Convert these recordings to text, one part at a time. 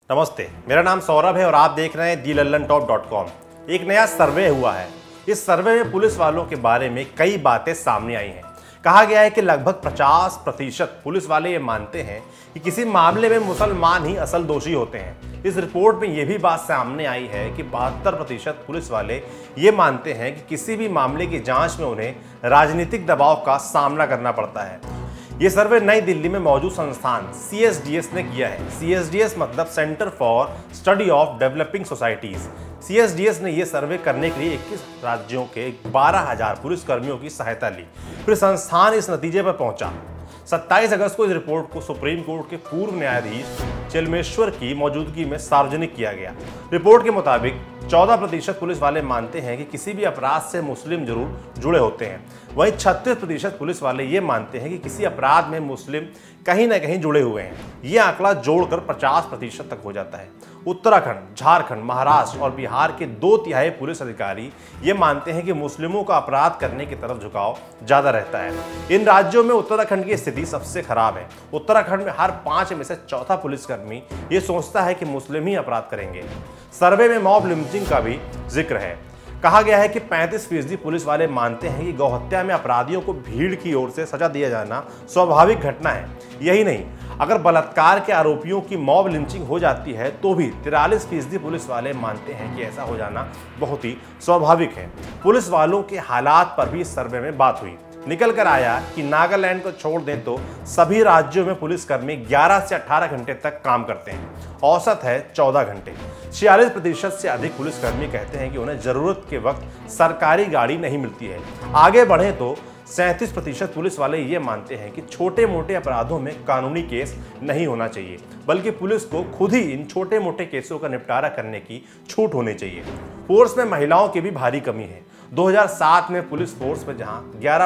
नमस्ते, मेरा नाम सौरभ है और आप देख रहे हैं thelallanTop.com। एक नया सर्वे हुआ है। इस सर्वे में पुलिस वालों के बारे में कई बातें सामने आई हैं। कहा गया है कि लगभग 50% पुलिस वाले ये मानते हैं कि किसी मामले में मुसलमान ही असल दोषी होते हैं। इस रिपोर्ट में यह भी बात सामने आई है कि 72% पुलिस वाले ये मानते हैं कि किसी भी मामले की जांच में उन्हें राजनीतिक दबाव का सामना करना पड़ता है। ये सर्वे नई दिल्ली में मौजूद संस्थान CSDS ने किया है। CSDS मतलब centre for study of developing societies. CSDS ने यह सर्वे करने के लिए 21 राज्यों के 12,000 पुलिसकर्मियों की सहायता ली। फिर संस्थान इस नतीजे पर पहुंचा। 27 अगस्त को इस रिपोर्ट को सुप्रीम कोर्ट के पूर्व न्यायाधीश चिलमेश्वर की मौजूदगी में सार्वजनिक किया गया। रिपोर्ट के मुताबिक 14% पुलिस वाले मानते हैं कि किसी भी अपराध से मुस्लिम जरूर जुड़े होते हैं। वहीं 36% पुलिस वाले ये मानते हैं कि किसी अपराध में मुस्लिम कहीं ना कहीं जुड़े हुए हैं। ये आंकड़ा जोड़कर 50% तक हो जाता है। उत्तराखंड, झारखंड, महाराष्ट्र और बिहार के 2/3 पुलिस अधिकारी ये मानते हैं कि मुस्लिमों का अपराध करने की तरफ झुकाव ज्यादा रहता है। इन राज्यों में उत्तराखंड की स्थिति सबसे खराब है। उत्तराखंड में हर 5 में से चौथा पुलिसकर्मी ये सोचता है कि मुस्लिम ही अपराध करेंगे। सर्वे में मॉब लिंचिंग का भी जिक्र है। कहा गया है कि 35% पुलिस वाले मानते हैं कि गौहत्या में अपराधियों को भीड़ की ओर से सजा दिया जाना स्वाभाविक घटना है। यही नहीं, अगर बलात्कार के आरोपियों की मॉब लिंचिंग हो जाती है तो भी 43% पुलिस वाले मानते हैं कि ऐसा हो जाना बहुत ही स्वाभाविक है। पुलिस वालों के हालात पर भी इस सर्वे में बात हुई। निकल कर आया कि नागालैंड को छोड़ दें तो सभी राज्यों में पुलिसकर्मी 11 से 18 घंटे तक काम करते हैं। औसत है 14 घंटे। 46% से अधिक पुलिसकर्मी कहते हैं कि उन्हें जरूरत के वक्त सरकारी गाड़ी नहीं मिलती है। आगे बढ़े तो 37% पुलिस वाले ये मानते हैं कि छोटे मोटे अपराधों में कानूनी केस नहीं होना चाहिए, बल्कि पुलिस को खुद ही इन छोटे मोटे केसों का निपटारा करने की छूट होनी चाहिए। फोर्स में महिलाओं की भी भारी कमी है। 2007 में पुलिस फोर्स में जहां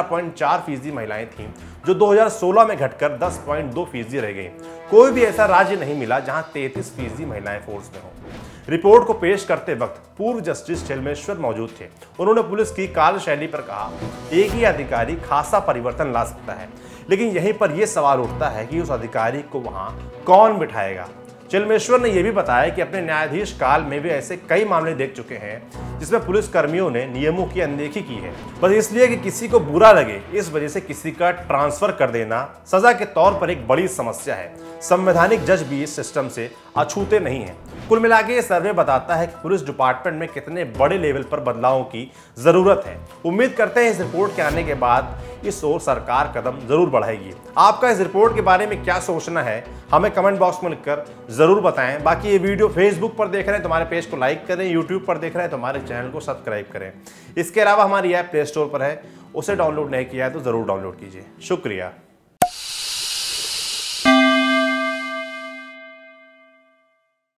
11.4% महिलाएं थीं, जो 2016 में घटकर 10.2% रह गई। कोई भी ऐसा राज्य नहीं मिला जहां 33% महिलाएं फोर्स में हों। रिपोर्ट को पेश करते वक्त पूर्व जस्टिस चिलमेश्वर मौजूद थे। उन्होंने पुलिस की कार्यशैली पर कहा, एक ही अधिकारी खासा परिवर्तन ला सकता है, लेकिन यहीं पर यह सवाल उठता है कि उस अधिकारी को वहां कौन बिठाएगा। चिलमेश्वर ने यह भी बताया कि अपने न्यायाधीश काल में वे ऐसे कई मामले देख चुके हैं जिसमें पुलिस कर्मियों ने नियमों की अनदेखी की है, बस इसलिए कि किसी को बुरा लगे। इस वजह से किसी का ट्रांसफर कर देना सजा के तौर पर एक बड़ी समस्या है। संवैधानिक जज भी इस सिस्टम से अछूते नहीं हैं। कुल मिलाकर ये सर्वे बताता है कि पुलिस डिपार्टमेंट में कितने बड़े लेवल पर बदलावों की जरूरत है। उम्मीद करते हैं इस रिपोर्ट के आने के बाद इस ओर सरकार कदम जरूर बढ़ाएगी। आपका इस रिपोर्ट के बारे में क्या सोचना है, हमें कमेंट बॉक्स में लिखकर जरूर बताएं। बाकी ये वीडियो फेसबुक पर देख रहे हैं तो हमारे पेज को लाइक करें, यूट्यूब पर देख रहे हैं तो हमारे चैनल को सब्सक्राइब करें। इसके अलावा हमारी ऐप प्ले स्टोर पर है, उसे डाउनलोड नहीं किया है तो जरूर डाउनलोड कीजिए। शुक्रिया।